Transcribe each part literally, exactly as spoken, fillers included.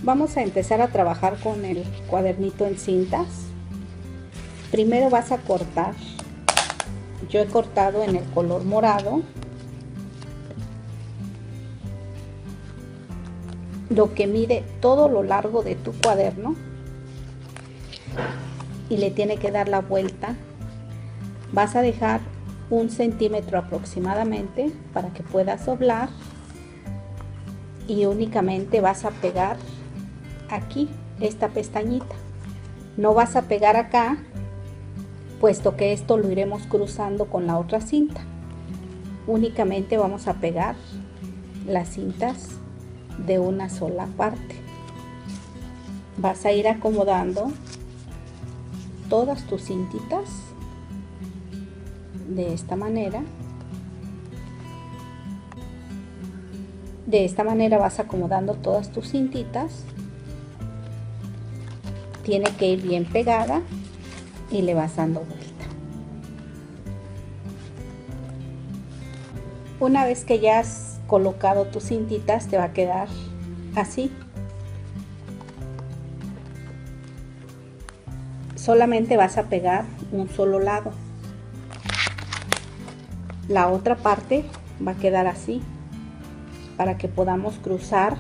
Vamos a empezar a trabajar con el cuadernito en cintas. Primero vas a cortar. Yo he cortado en el color morado lo que mide todo lo largo de tu cuaderno y le tiene que dar la vuelta. Vas a dejar un centímetro aproximadamente para que puedas doblar y únicamente vas a pegar aquí esta pestañita. No vas a pegar acá, puesto que esto lo iremos cruzando con la otra cinta. Únicamente vamos a pegar las cintas de una sola parte. Vas a ir acomodando todas tus cintitas de esta manera. De esta manera vas acomodando todas tus cintitas. Tiene que ir bien pegada y le vas dando vuelta. Una vez que ya has colocado tus cintitas, te va a quedar así. Solamente vas a pegar un solo lado. La otra parte va a quedar así, para que podamos cruzar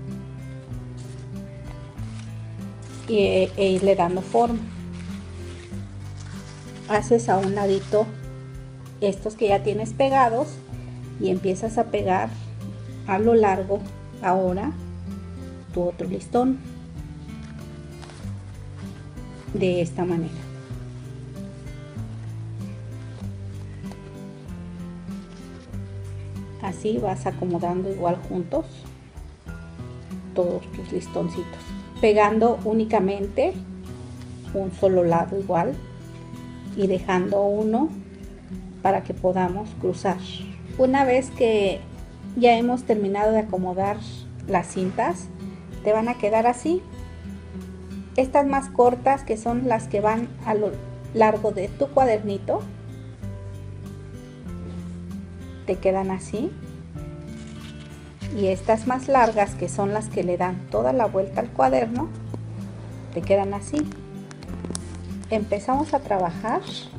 e, e irle dando forma. Haces a un ladito estos que ya tienes pegados y empiezas a pegar a lo largo ahora tu otro listón de esta manera. Así vas acomodando igual juntos todos tus listoncitos, pegando únicamente un solo lado igual y dejando uno para que podamos cruzar. Una vez que ya hemos terminado de acomodar las cintas, te van a quedar así. Estas más cortas, que son las que van a lo largo de tu cuadernito, te quedan así. Y estas más largas, que son las que le dan toda la vuelta al cuaderno, te quedan así. Empezamos a trabajar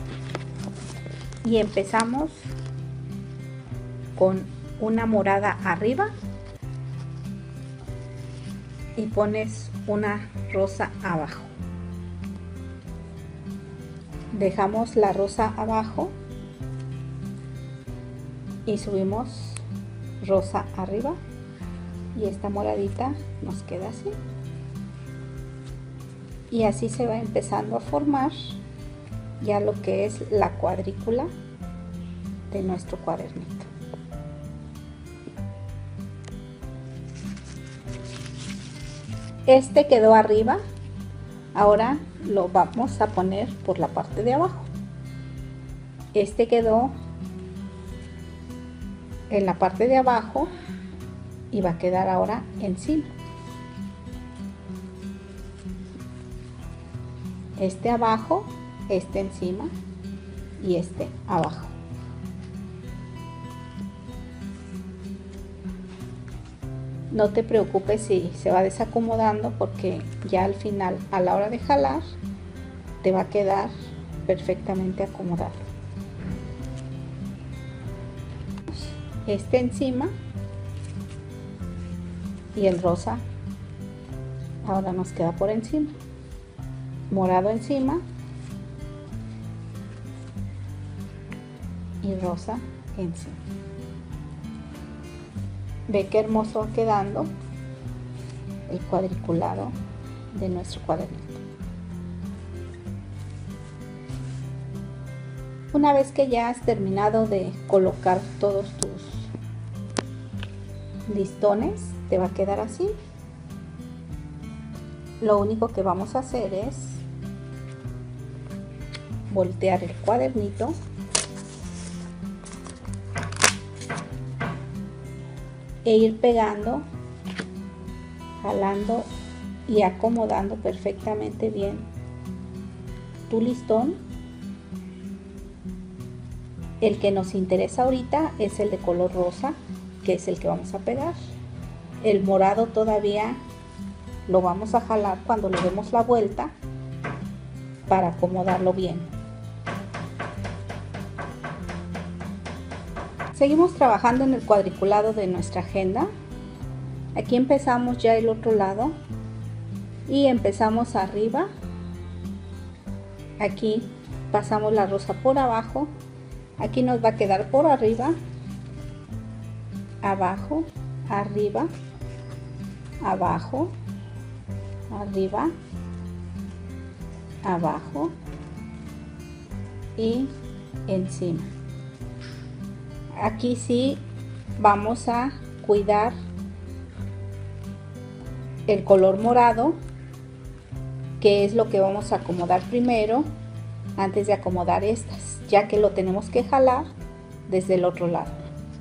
y empezamos con una morada arriba y pones una rosa abajo. Dejamos la rosa abajo y subimos rosa arriba y esta moradita nos queda así. Y así se va empezando a formar ya lo que es la cuadrícula de nuestro cuadernito. Este quedó arriba, ahora lo vamos a poner por la parte de abajo. Este quedó en la parte de abajo y va a quedar ahora encima. Este abajo, este encima y este abajo. No te preocupes si se va desacomodando, porque ya al final, a la hora de jalar, te va a quedar perfectamente acomodado. Este encima y el rosa ahora nos queda por encima. Morado encima y rosa encima. Ve qué hermoso va quedando el cuadriculado de nuestro cuadernito. Una vez que ya has terminado de colocar todos tus listones, te va a quedar así. Lo único que vamos a hacer es voltear el cuadernito e ir pegando, jalando y acomodando perfectamente bien tu listón. El que nos interesa ahorita es el de color rosa, que es el que vamos a pegar. El morado todavía lo vamos a jalar cuando le demos la vuelta para acomodarlo bien. Seguimos trabajando en el cuadriculado de nuestra agenda. Aquí empezamos ya el otro lado y empezamos arriba. Aquí pasamos la rosa por abajo. Aquí nos va a quedar por arriba, abajo, arriba, abajo, arriba, abajo y encima. Aquí sí vamos a cuidar el color morado, que es lo que vamos a acomodar primero antes de acomodar estas, ya que lo tenemos que jalar desde el otro lado.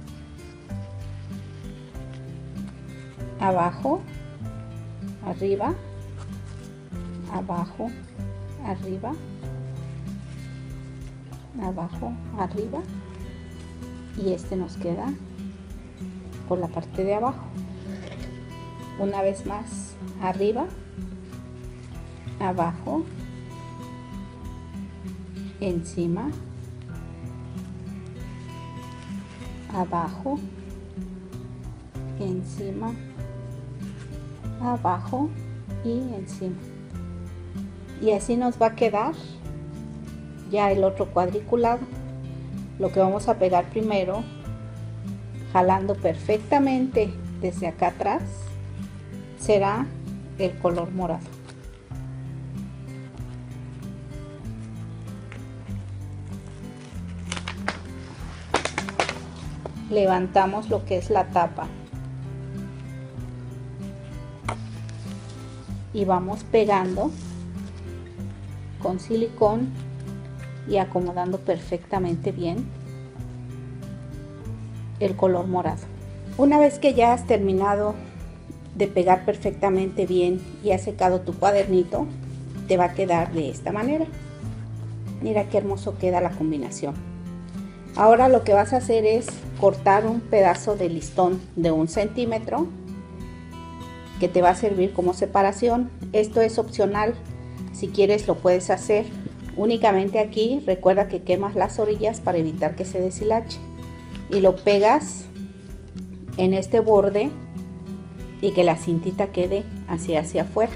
Abajo, arriba, abajo, arriba, abajo, arriba, y este nos queda por la parte de abajo. Una vez más, arriba, abajo, encima, abajo, encima, abajo y encima. Y así nos va a quedar ya el otro cuadriculado. Lo que vamos a pegar primero, jalando perfectamente desde acá atrás, será el color morado. Levantamos lo que es la tapa y vamos pegando con silicón y acomodando perfectamente bien el color morado. Una vez que ya has terminado de pegar perfectamente bien y has secado tu cuadernito, te va a quedar de esta manera. Mira qué hermoso queda la combinación. Ahora lo que vas a hacer es cortar un pedazo de listón de un centímetro que te va a servir como separación. Esto es opcional, si quieres lo puedes hacer. Únicamente aquí recuerda que quemas las orillas para evitar que se deshilache y lo pegas en este borde y que la cintita quede hacia hacia afuera.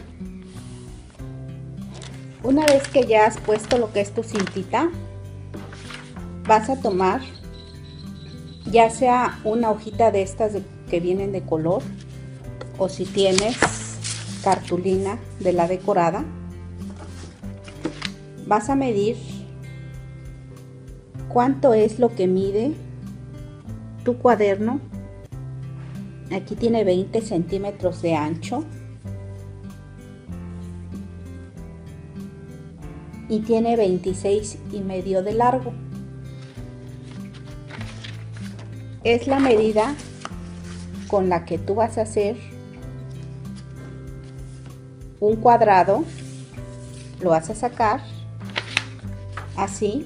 Una vez que ya has puesto lo que es tu cintita, vas a tomar ya sea una hojita de estas de, que vienen de color, o si tienes cartulina de la decorada, vas a medir cuánto es lo que mide tu cuaderno. Aquí tiene veinte centímetros de ancho y tiene veintiséis y medio de largo. Es la medida con la que tú vas a hacer un cuadrado. Lo vas a sacar así,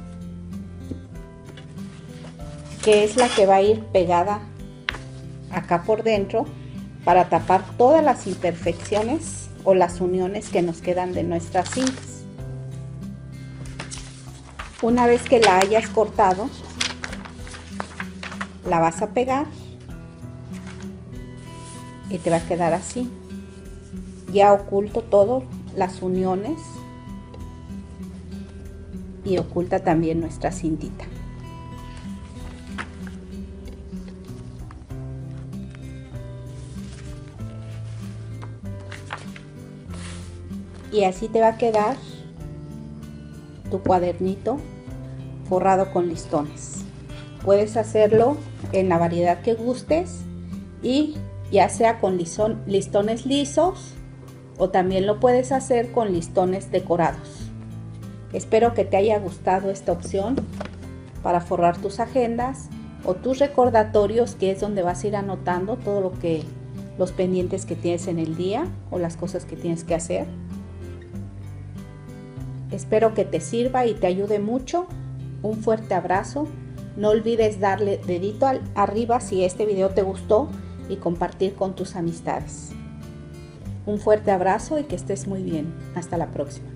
que es la que va a ir pegada acá por dentro para tapar todas las imperfecciones o las uniones que nos quedan de nuestras cintas. Una vez que la hayas cortado, la vas a pegar y te va a quedar así. Ya oculto todas las uniones y oculta también nuestra cintita. Y así te va a quedar tu cuadernito forrado con listones. Puedes hacerlo en la variedad que gustes, y ya sea con listón, listones lisos, o también lo puedes hacer con listones decorados. Espero que te haya gustado esta opción para forrar tus agendas o tus recordatorios, que es donde vas a ir anotando todo lo que los pendientes que tienes en el día o las cosas que tienes que hacer. Espero que te sirva y te ayude mucho. Un fuerte abrazo. No olvides darle dedito al, arriba si este video te gustó y compartir con tus amistades. Un fuerte abrazo y que estés muy bien. Hasta la próxima.